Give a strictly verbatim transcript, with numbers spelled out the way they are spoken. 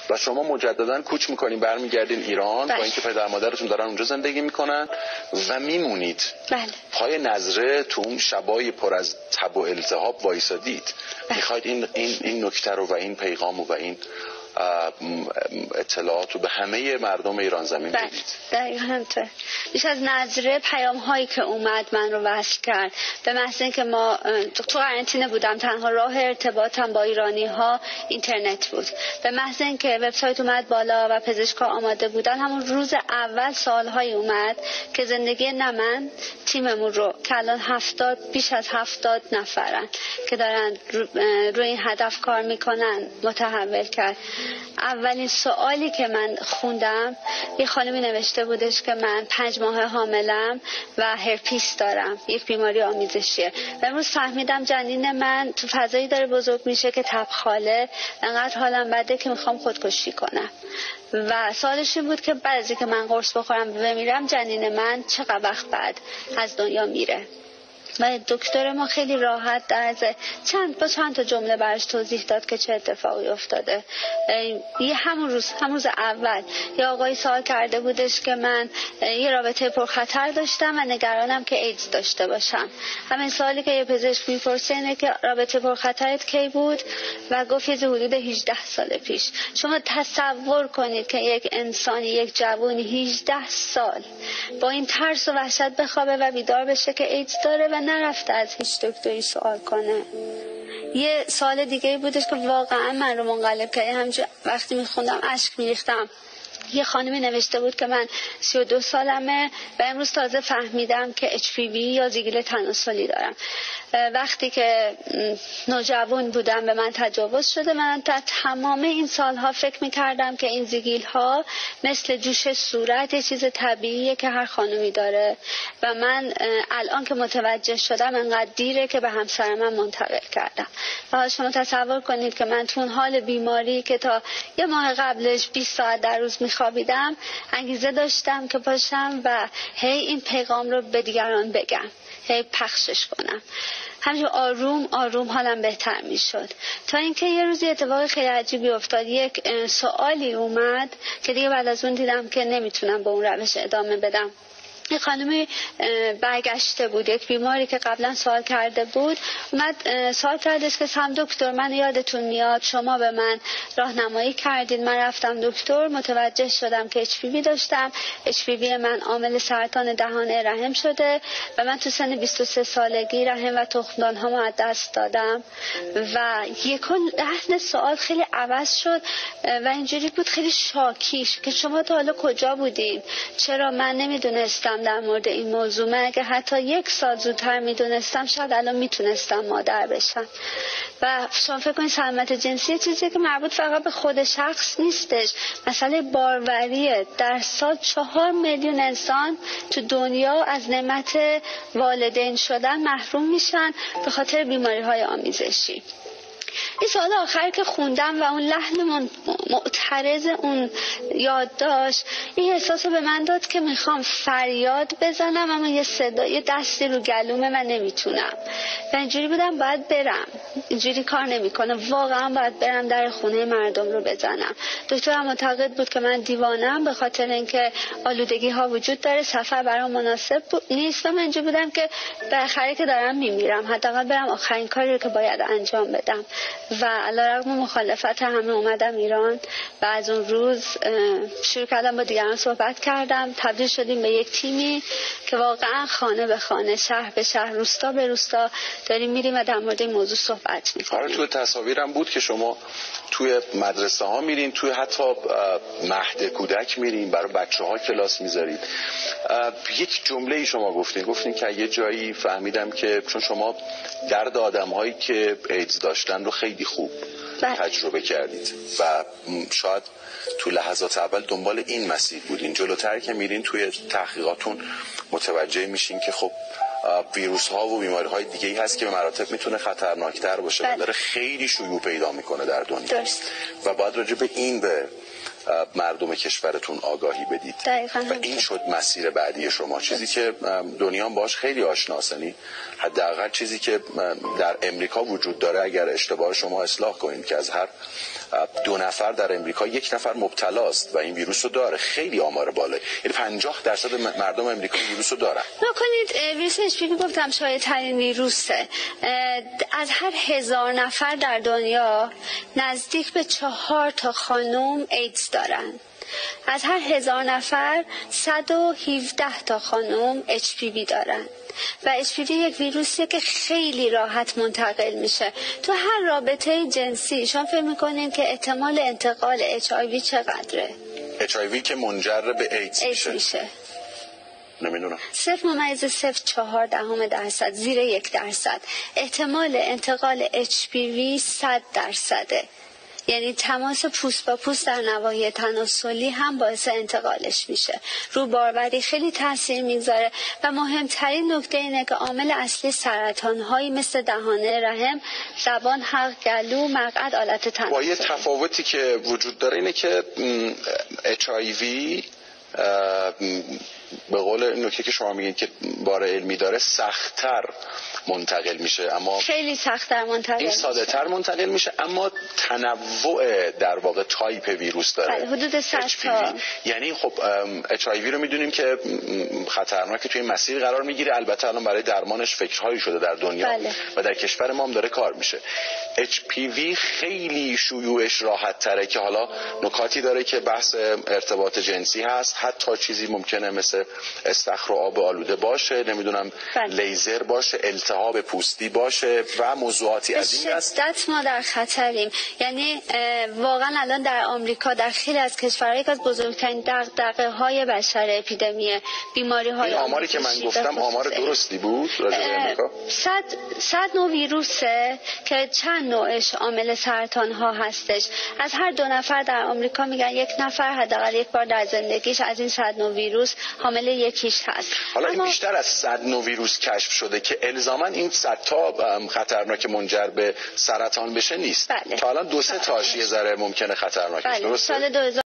و شما مجددا کوچ میکنین برمیگردین ایران بله. با اینکه پدر مادرتون دارن اونجا زندگی میکنن و میمونید. بله. پای نظره تو اون شبای پر از تب و التهاب وایسادید. بله. میخواید این این این نکته رو و این پیغامو و این اطلاعات رو به همه مردم ایران زمین بدید. دقیقاً همینطور. بیش از نظره پیام هایی که اومد من رو وصل کرد. به محض اینکه ما تو قرنطینه بودم، تنها راه ارتباطم با ایرانی ها اینترنت بود. به محض اینکه وبسایت اومد بالا و پزشکا آماده بودن، همون روز اول سوالهایی اومد که زندگی نه من، تیممون رو که الان هفتاد بیش از هفتاد نفرن که دارن رو, رو این هدف کار میکنن متحول کرد. اولین سوالی که من خوندم یه خانمی نوشته بودش که من پنج ماه حاملم و هرپیس دارم، یک بیماری آمیزشیه و امروز فهمیدم جنین من تو فضایی داره بزرگ میشه که تبخاله، انقدر حالم بده که میخوام خودکشی کنم. و سوالش این بود که بعد از اینکه من قرص بخورم بمیرم جنین من چقدر وقت بعد از دنیا میره. و دکتر ما خیلی راحت در از چند با چند تا جمله براش توضیح داد که چه اتفاقی افتاده. یه همون روز همون روز اول یه آقای سوال کرده بودش که من یه رابطه پرخطر داشتم و نگرانم که ایدز داشته باشم. همین سوالی که یه پزشک میپرسه اینه که رابطه پرخطرت کی بود و گفت یه حدود هجده سال پیش. شما تصور کنید که یک انسانی، یک جوانی هجده سال با این ترس و وحشت بخوابه و بیدار بشه که ایدز داره و نرفته از هیچ دکتری سوال کنه. یه سال دیگه بودش که واقعا من رو منقلب کرد. همینجور وقتی میخوندم اشک میریختم. یه خانمی نوشته بود که من سی و دو سالمه و امروز تازه فهمیدم که اچ پی وی یا زیگیل تناسلی دارم. وقتی که نوجوان بودم به من تجاوز شده. من تا تمام این سالها فکر میکردم که این زیگیل ها مثل جوش صورت یه چیز طبیعیه که هر خانومی داره و من الان که متوجه شدم انقدر دیره که به همسر من منتقل کردم. و شما تصور کنید که من تو اون حال بیماری که تا یه ماه قبلش بیست ساعت در روز میخوابیدم انگیزه داشتم که باشم و هی این پیغام رو به دیگران بگم، هی پخشش کنم. همینجور آروم آروم حالم بهتر می شد تا اینکه یه روزی اتفاق خیلی عجیبی افتاد. یک سوالی اومد که دیگه بعد از اون دیدم که نمیتونم به اون روش ادامه بدم. یک خانمی برگشته بود، یک بیماری که قبلا سوال کرده بود اومد سوال کردش که سم دکتر من یادتون میاد شما به من راهنمایی کردید، من رفتم دکتر متوجه شدم که اچ پی وی داشتم، اچ پی وی من عامل سرطان دهان رحم شده و من تو سن بیست و سه سالگی رحم و تخمدان ها از دست دادم. و یکون لحن سوال خیلی عوض شد و اینجوری بود خیلی شاکیش که شما تا حالا کجا بودید، چرا من نمیدونستم در مورد این موضوع، من اگه حتی یک سال زودتر میدونستم شاید الان میتونستم مادر بشم. و شما فکر کنید سلامت جنسی چیزی که مربوط فقط به خود شخص نیستش، مسئله باروریه. در سال چهار میلیون انسان تو دنیا از نعمت والدین شدن محروم میشن به خاطر بیماری های آمیزشی. این سال آخر که خوندم و اون لحن معترض اون یادداشت این احساس به من داد که میخوام فریاد بزنم اما یه صدا یه دستی رو گلومه من نمیتونم و اینجوری بودم باید برم، اینجوری کار نمیکنه، واقعا باید برم در خونه مردم رو بزنم. دکترم معتقد بود که من دیوانم به خاطر اینکه آلودگی ها وجود داره، سفر برام مناسب نیست و من اینجوری بودم که بالاخره که دارم میمیرم حداقل برم آخرین کاری رو که باید انجام بدم. و علیرغم مخالفت همه اومدم ایران و از اون روز شروع کردم با دیگران صحبت کردم. تبدیل شدیم به یک تیمی که واقعا خانه به خانه، شهر به شهر، روستا به روستا داریم میریم و در مورد این موضوع صحبت میکنیم. آره توی تصاویرم بود که شما توی مدرسه ها میرین، توی حتی مهد کودک میرین، برای بچه ها کلاس میذارید. یک جمله ای شما گفتین گفتین که یه جایی فهمیدم که چون شما درد آدم هایی که ایدز داشتن رو خیلی خوب بله. تجربه کردید و شاید تو لحظات اول دنبال این مسیر بودین، جلوتر که میرین توی تحقیقاتون متوجه میشین که خب ویروس ها و بیماری های دیگه ای هست که به مراتب میتونه خطرناکتر باشه بله. و داره خیلی شیوع پیدا میکنه در دنیا درست. و باید راجع به این به مردم کشورتون آگاهی بدید دقیقاً. و این شد مسیر بعدی شما، چیزی که دنیا باش خیلی آشناست. یعنی حداقل چیزی که در امریکا وجود داره اگر اشتباه شما اصلاح کنید که از هر دو نفر در امریکا یک نفر مبتلاست و این ویروس رو داره. خیلی آمار بالایی، یعنی پنجاه درصد مردم امریکا ویروس رو دارن. نکنید ویروس اچ پی وی گفتم شایع ترین ویروسه. از هر هزار نفر در دنیا نزدیک به چهار تا خانم ایدز دارن. از هر هزار نفر صد و هفده تا خانم اچ پی وی دارن و اچ پی وی یک ویروسیه که خیلی راحت منتقل میشه. تو هر رابطه جنسی شما فکر میکنین که احتمال انتقال اچ آی وی چقدره؟ اچ آی وی که منجر به ایدز میشه, میشه. نمیدونم. صفر ممیز صفر چهار دهم درصد، زیر یک درصد. احتمال انتقال اچ پی وی صد درصده. یعنی تماس پوست با پوست در نواحی تناسلی هم باعث انتقالش میشه. رو باروری خیلی تاثیر میذاره و مهمترین نکته اینه که عامل اصلی سرطان‌هایی مثل دهانه رحم، زبان، حلق، گلو، مقعد، آلت تناسلی. با یه تفاوتی که وجود داره اینه که اچ آی وی به قول این نکته که شما میگین که بار علمی داره سخت‌تر منتقل میشه، اما خیلی سخت‌تر منتقل این ساده تر منتقل میشه، اما تنوع در واقع تایپ ویروس داره. بله، حدود صد تا. یعنی خب اچ آی وی رو میدونیم که خطرناکه، توی مسیر قرار میگیره. البته الان برای درمانش فکرهایی شده در دنیا. بله. و در کشور ما هم داره کار میشه. اچ پی وی خیلی شیوعش راحت تره که حالا نکاتی داره که بحث ارتباط جنسی هست، حتی چیزی ممکنه مثل استخر و آب آلوده باشه، نمیدونم بله. لیزر باشه، التهاب پوستی باشه و موضوعاتی از این است. شدت ما در خطریم. یعنی واقعا الان در آمریکا در خیلی از کشورها یک از بزرگترین دغدغه‌های بشر اپیدمی بیماری‌های این آماری که من گفتم آمار درستی بود راجع به آمریکا؟ صد صد نوع ویروسه که چند نوعش عامل سرطان‌ها هستش. از هر دو نفر در آمریکا میگن یک نفر حداقل یک بار در زندگیش از این صد نوع ویروس حامل یکیش هست. حالا اما... این بیشتر از صد نوع ویروس کشف شده که الزاما این صد تا خطرناک منجر به سرطان بشه نیست. بله. تا الان دو سه تاش یه ذره ممکنه خطرناک بله. باشه. درسته؟ سال دو هزار